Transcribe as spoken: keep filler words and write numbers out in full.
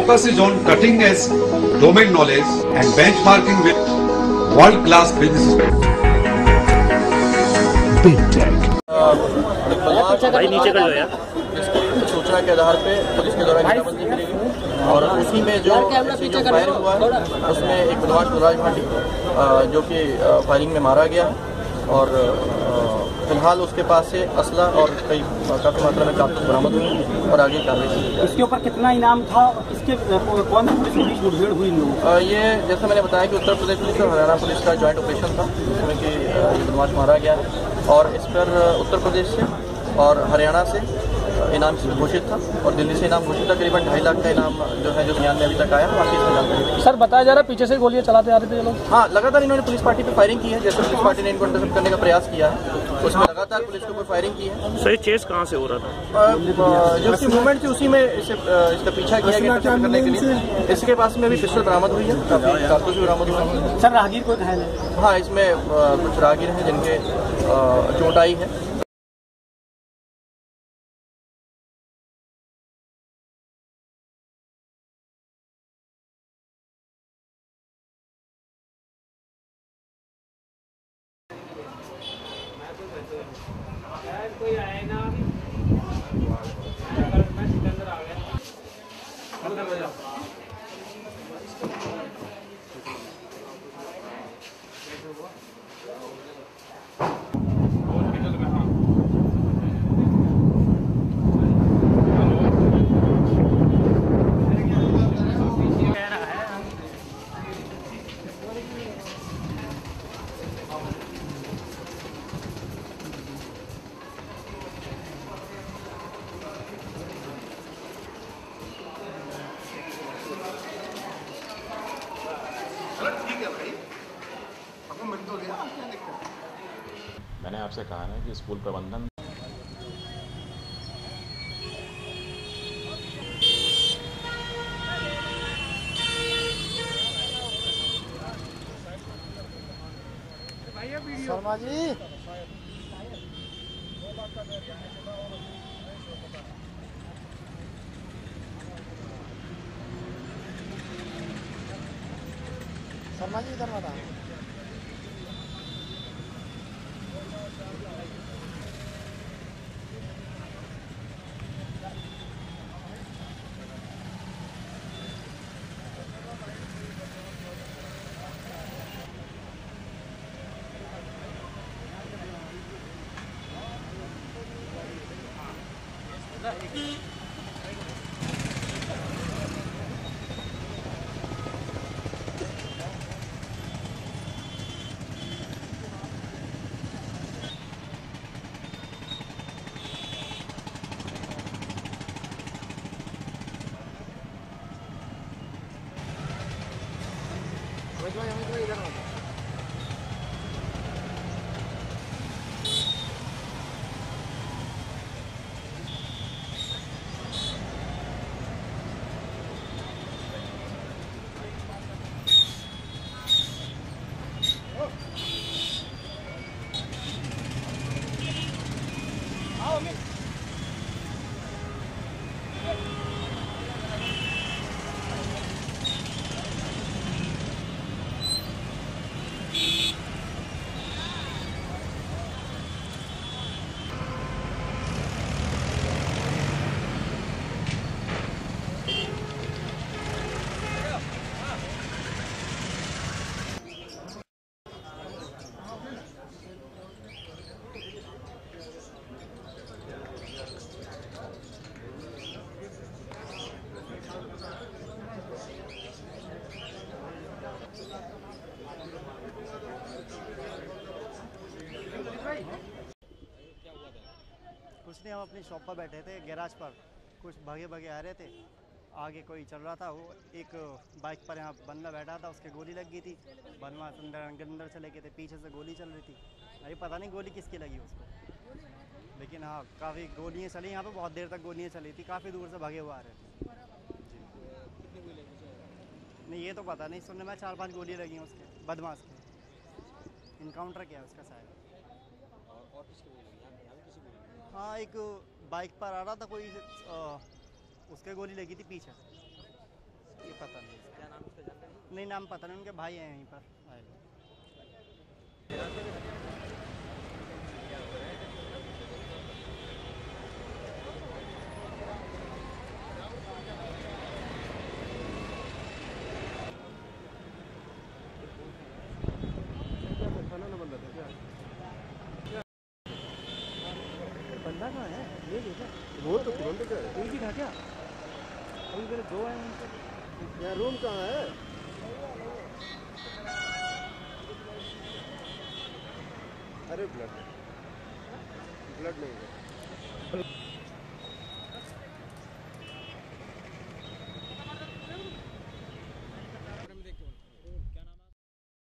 focus is on cutting edge domain knowledge and benchmarking with world class businesses. भाई नीचे कर लो यार। सूचना के आधार पे पुलिस के द्वारा घेराबंदी करेगी और उसी में जो जो फायर हुआ है उसमें एक बलवाज बलराज भाटी जो कि फायरिंग में मारा गया है और फिलहाल उसके पास से असला और कई काफी मात्रा में कारतूस बरामद हुई और आगे कार्रवाई की। इसके ऊपर कितना इनाम था? इसके कौन सी पुलिस के बीच मुठभेड़ हुई इन लोगों? ये जैसे मैंने बताया कि उत्तर प्रदेश पुलिस और हरियाणा पुलिस का ज्वाइंट ऑपरेशन था जिसमें कि बदमाश मारा गया और इस पर उत्तर प्रदेश से और हरियाणा से इनाम घोषित था और दिल्ली से इनाम घोषित था। करीबन ढाई लाख का इनाम जो है जो बयान में अभी तक आया बाकी इसमें जानकारी। सर बताया जा रहा है पीछे से गोलियां चलाते आ रहे थे ये लोग। हाँ, लगातार इन्होंने पुलिस पार्टी पे फायरिंग की है। जैसे पुलिस पार्टी ने इनको इंटरसेप्ट करने का प्रयास किया है उसमें लगातार पुलिस के ऊपर फायरिंग की है। सर चेस कहाँ से हो रहा था? जो उसकी मूवमेंट थी उसी में इसे इसका पीछा किया गया इंटरसेप्ट करने के लिए। इसके पास में भी पिस्टल बरामद हुई है, कारतूस भी बरामद हुआ है। सर राहगीर कोई घायल है? हाँ, इसमें कुछ राहगीर हैं जिनके चोट आई है। कोई आए ना मैं सिकंदर आ गया। मैंने आपसे कहा ना कि स्कूल प्रबंधन शर्मा जी शर्मा जी इधर बता। इधर कुछ नहीं, हम अपनी शॉप पर बैठे थे गैराज पर, कुछ भागे भागे आ रहे थे। आगे कोई चल रहा था, वो एक बाइक पर यहाँ बंदा बैठा था, उसके गोली लग गई थी। बनवा अंदर अंदर चले गए थे, पीछे से गोली चल रही थी। अभी पता नहीं गोली किसकी लगी उसको, लेकिन हाँ काफ़ी गोलियाँ चली यहाँ पे, बहुत देर तक गोलियाँ चली थी। काफ़ी दूर से भागे हुए आ रहे थे। नहीं ये तो पता नहीं, सुनने में चार पांच गोलियाँ लगी हैं उसके, बदमाश के। इनकाउंटर किया उसका शायद। हाँ एक बाइक पर आ रहा था कोई, आ, उसके गोली लगी थी पीछे। ये पता नहीं। क्या नाम उसका जानते हैं? नहीं, नाम पता नहीं, उनके भाई हैं यहीं पर आए लोग। बंदा कहाँ है? ये देखा वो तो तुरंत क्या है? एक ही था क्या? अभी मेरे दो आए उनसे। यहाँ रूम कहाँ है? अरे ब्लड ब्लड नहीं है।